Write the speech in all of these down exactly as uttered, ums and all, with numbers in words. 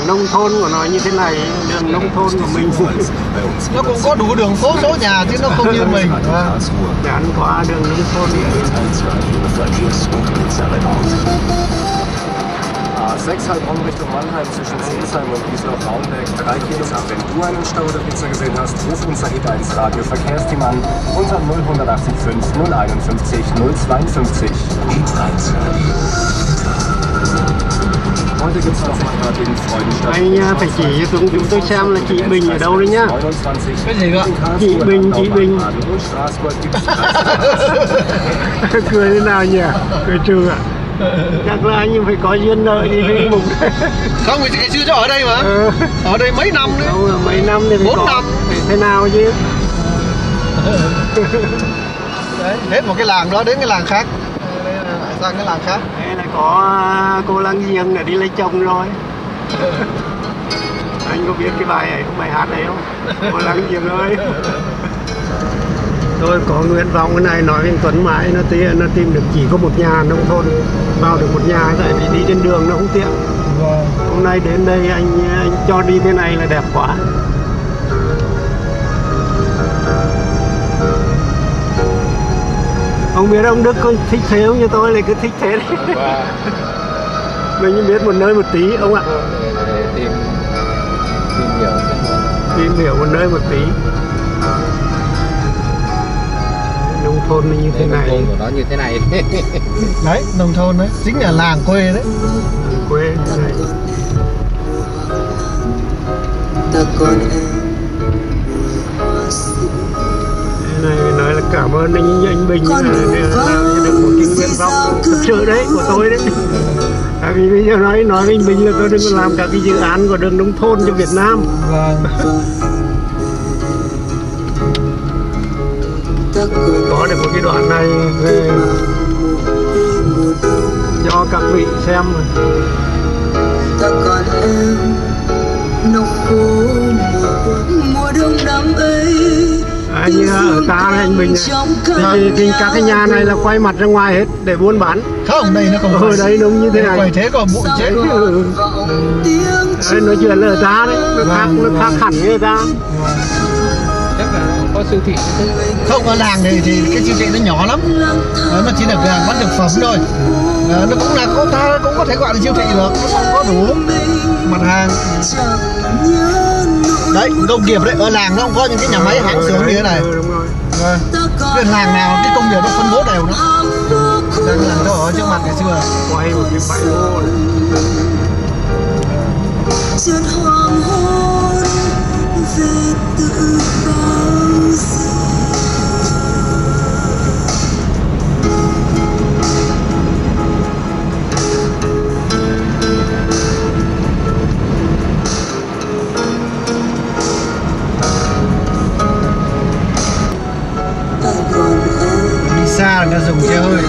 đường nông thôn của nó như thế này, đường nông thôn của mình nó cũng có đủ đường phố số nhà chứ nó không như mình. Gắn qua đường nông thôn. sechs Heilbronn Richtung Mannheim zwischen Sinsheim und Wiesloch-Raumberg, drei Kilometer. Wenn du einen Stau oder Blitzer gesehen hast, ruf unser E eins Radio Verkehrsteam an unter null acht fünf null einundfünfzig null zweiundfünfzig. E eins Radio. Heute gibt es noch mal den Freudenstadt. Anh phải chỉ cho chúng chúng tôi xem là chị Bình ở đâu đấy nhá. Cái gì cơ? Chị Bình, chị Bình. Cười thế nào nhỉ? Cười trừ ạ. Chắc là anh phải có duyên nợ đi với Mục. Không, thì ngày xưa cho ở đây mà. Ừ. Ở đây mấy năm nữa. Không, mấy năm thì phải bốn có. năm. Phải thế nào chứ? Đấy, hết một cái làng đó đến cái làng khác. Đây là lại sang cái làng khác. Đây là có cô láng giềng là đi lấy chồng rồi. Anh có biết cái bài ấy, bài hát này không? Cô láng giềng ơi. Tôi có nguyện vọng cái này nói với anh Tuấn mãi, nó tìm, nó tìm được chỉ có một nhà nông thôn, vào được một nhà, tại vì đi trên đường nó không tiện. Wow. Hôm nay đến đây anh, anh cho đi thế này là đẹp quá. Không biết ông Đức có thích thế không, như tôi lại cứ thích thế đấy. Wow. Mình biết một nơi một tí ông ạ. Tìm, tìm hiểu tìm hiểu một nơi một tí. Nông thôn như thế này. Nông thôn của nó như thế này. Đấy, nông thôn đấy, chính là làng quê đấy. Làng quê thế này. Thế này nói là cảm ơn anh anh Bình là làm cho được một cái nguyện vọng thực sự đấy của tôi đấy. Tại vì bây giờ nói nói với anh Bình là tôi đừng có làm cả cái dự án của đường nông thôn cho Việt Nam. Vâng. Có được một cái đoạn này về cho các vị xem. Ta còn em nóc phố mùa đông năm ấy. À, như ở ta này anh Bình này. Thì, thì các cái nhà này là quay mặt ra ngoài hết để buôn bán. Không, đây nó không ở đây nó như thế này. Quay thế còn bụi chết. Ừ. Đấy, nói chuyện là ở ta đấy, nó khác, nó khác hẳn với ta. Chắc là có siêu thị. Không, ở làng này thì cái siêu thị nó nhỏ lắm. Nó chỉ là cửa bán thực phẩm thôi. Nó cũng là có ta cũng có thể gọi là siêu thị được, nó không có đủ mặt hàng. Đấy, công nghiệp đấy, ở làng nó không có những cái nhà máy hãng xưởng như thế này. Vâng. Cái làng nào cái công nghiệp nó phân bố đều đó. Đang làm cho ở trước mặt ngày xưa. Quay một cái bãi ngô này. Chợt hoàng hôn về tự bao giờ. Đi xa người ta dùng xe hơi.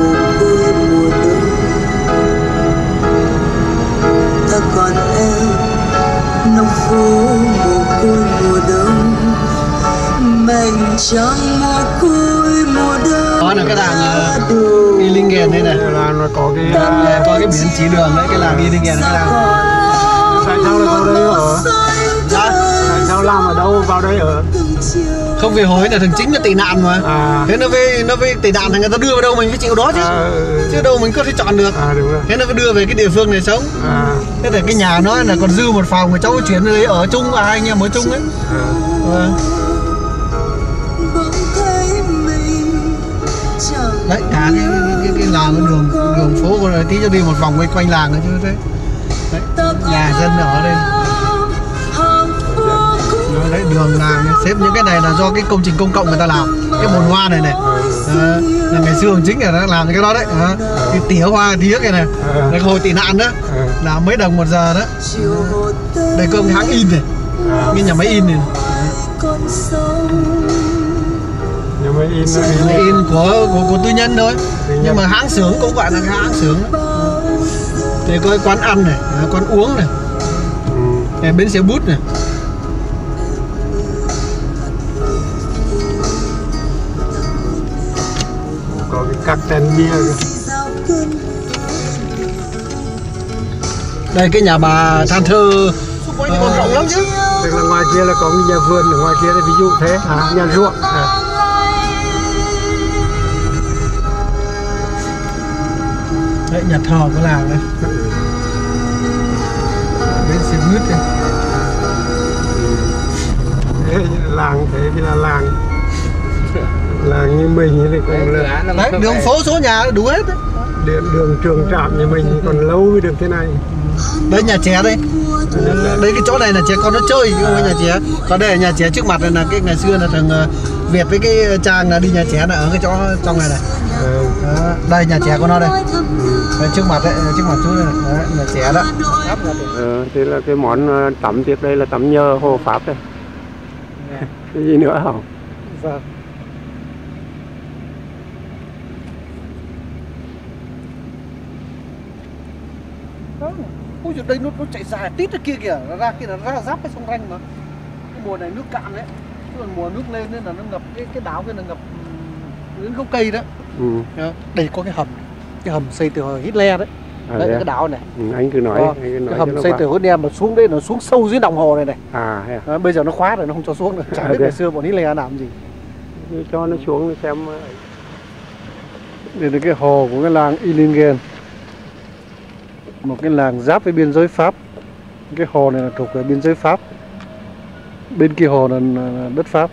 Ta còn em nóc phố mồ côi mùa đông, mảnh trăng mồ côi mùa đông. Đó là cái làng uh, Illingen đây này. Là nó có cái uh, có cái biển chỉ đường đấy, cái làng Illingen cái làng. Tại sao lại vào đây ở? Dạ? Tại sao làm ở đâu vào đây ở? Không, về hồi là thằng chính là tị nạn mà. À. Thế nó về nó về tị nạn thì người ta đưa vào đâu mình phải chịu đó chứ. À, ừ. Chứ đâu mình có thể chọn được. À, đúng rồi. Thế nó phải đưa về cái địa phương này sống. À. Thế để cái nhà nó là còn dư một phòng mà cháu chuyển đến đấy ở chung, à, hai anh em ở chung ấy. À. À. Đấy, cả cái cái, cái, cái làng cái đường đường phố của tí cho đi một vòng quay quanh làng nữa chứ thế. Đấy, nhà dân ở đây. Đấy, đường làng xếp những cái này là do cái công trình công cộng người ta làm. Cái bồn hoa này này à, là ngày xưa chính là nó làm cái đó đấy à, cái tỉa hoa tía cái này là hồi tị nạn đó là mấy đồng một giờ đó. Đây có cái hãng in này, cái nhà máy in này. Nhà máy in, nhà máy in của, của của tư nhân thôi, nhưng mà hãng xưởng cũng gọi là cái hãng xưởng. Đây có cái quán ăn này, quán uống này, ừ. Bến xe bút này. Có cái các tên bia kìa. Đây cái nhà bà than thơ xung quanh còn rộng lắm chứ. Tức là ngoài kia là có cái nhà vườn, ở ngoài kia là ví dụ thế, à, nhà ruộng. À. Đấy, nhà thờ của làng đây. Bến xe buýt đây. Thế làng thế thì là làng làng như mình thì cũng là đấy, đường phố số nhà đủ hết đấy. Đường, đường trường trạm như mình còn lâu mới được thế này. Đấy nhà trẻ đây. Đấy cái chỗ này là trẻ con nó chơi chứ không phải nhà trẻ. Còn đây là nhà trẻ trước mặt này là cái ngày xưa là thằng Việt với cái Trang là đi nhà trẻ là ở cái chỗ trong này này. Ừ. Đó, đây nhà trẻ của nó đây. Đây trước mặt đấy, trước mặt chú đây này. Đấy, nhà trẻ đó. Ừ, thế là cái món tắm tiếp đây là tắm nhờ Hồ Pháp đây. Cái gì nữa không? Vâng. Ôi giời, đây nó, nó chạy dài tít ra kia kìa, nó ra kia là ra giáp cái sông Ranh mà. Cái mùa này nước cạn đấy, còn mùa nước lên nên là nó ngập cái cái đảo kia là ngập đến gốc cây đó. Ừ. Đây có cái hầm, cái hầm xây từ hồi Hitler đấy. À, đấy cái đảo này. Ừ, anh cứ nói, Đó, anh cứ nói cái hầm xây từ hồi Hitler mà xuống đây nó xuống sâu dưới đồng hồ này này. À, à. Đó, bây giờ nó khóa rồi nó không cho xuống nữa. Chả À, biết thế. ngày xưa bọn Hitler làm gì. Cho nó xuống xem. Đây là cái hồ của cái làng Illingen, một cái làng giáp với biên giới Pháp. Cái hồ này là thuộc về biên giới Pháp, bên kia hồ là đất Pháp.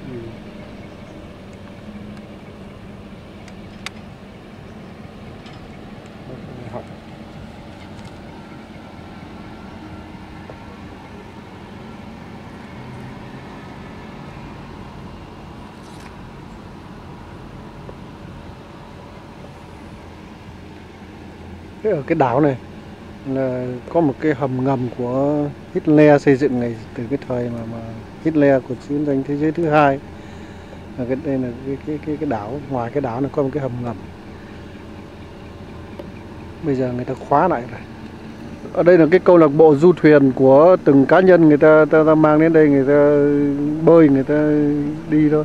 Cái ở cái đảo này là có một cái hầm ngầm của Hitler xây dựng này từ cái thời mà, mà Hitler của chiến tranh thế giới thứ hai. Và cái đây là cái cái cái cái đảo, ngoài cái đảo này có một cái hầm ngầm. Bây giờ người ta khóa lại rồi. Ở đây là cái câu lạc bộ du thuyền của từng cá nhân người ta ta, ta mang đến đây, người ta bơi, người ta đi thôi.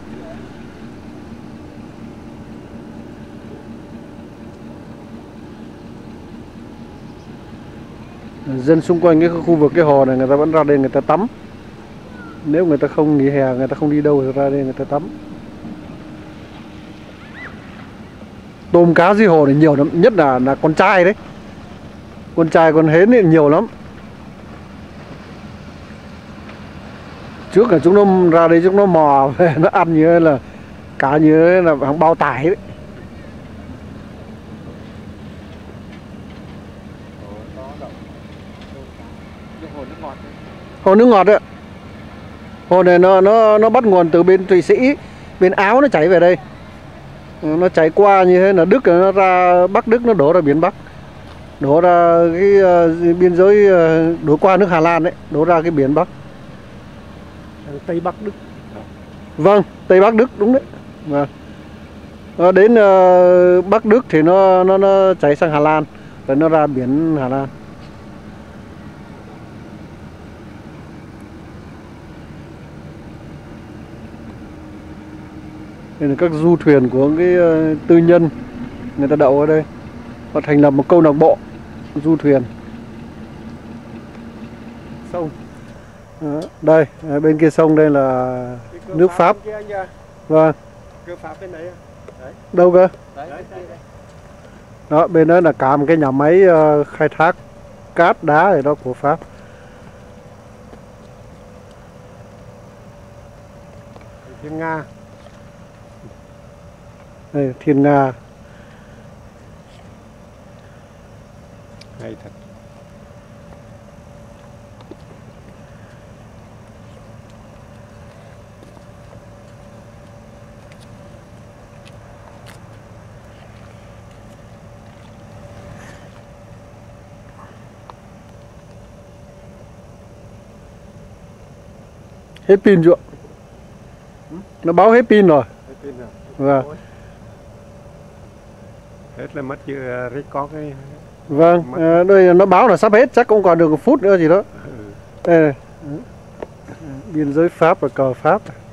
Dân xung quanh cái khu vực cái hồ này người ta vẫn ra đây người ta tắm. Nếu người ta không nghỉ hè, người ta không đi đâu thì ra đây người ta tắm. Tôm cá dưới hồ này nhiều lắm, nhất là là con trai đấy. Con trai con hến thì nhiều lắm. Trước là chúng nó ra đây chúng nó mò về nó ăn như là cá như là hàng bao tải đấy. Hồ nước ngọt đấy. Hồ này nó nó nó bắt nguồn từ bên Thụy Sĩ, bên Áo nó chảy về đây. Nó chảy qua như thế là Đức, nó ra Bắc Đức, nó đổ ra biển Bắc, đổ ra cái uh, biên giới, uh, đổ qua nước Hà Lan đấy, đổ ra cái biển Bắc. Tây Bắc Đức. Vâng, Tây Bắc Đức đúng đấy. Vâng. Nó đến uh, Bắc Đức thì nó nó nó chảy sang Hà Lan, rồi nó ra biển Hà Lan. Đây là các du thuyền của cái uh, tư nhân, người ta đậu ở đây. Họ thành lập một câu lạc bộ du thuyền. Sông. Đó, đây, bên kia sông đây là nước Pháp. Vâng. Cơ Pháp bên đấy. Đấy. Đâu cơ? Đấy, đấy, đấy. Đó, bên đó là cả một cái nhà máy uh, khai thác cát đá này đó của Pháp. Thiên Nga. Đây, Thiên Nga. Hay thật. Hết pin chưa? Ừ? Nó báo hết pin rồi. Hết pin rồi. Vâng. Hết là mất chưa record cái. Vâng, à, đây nó báo là sắp hết, chắc cũng còn được một phút nữa gì đó. Ừ. Đây này. Biên giới Pháp và cờ Pháp.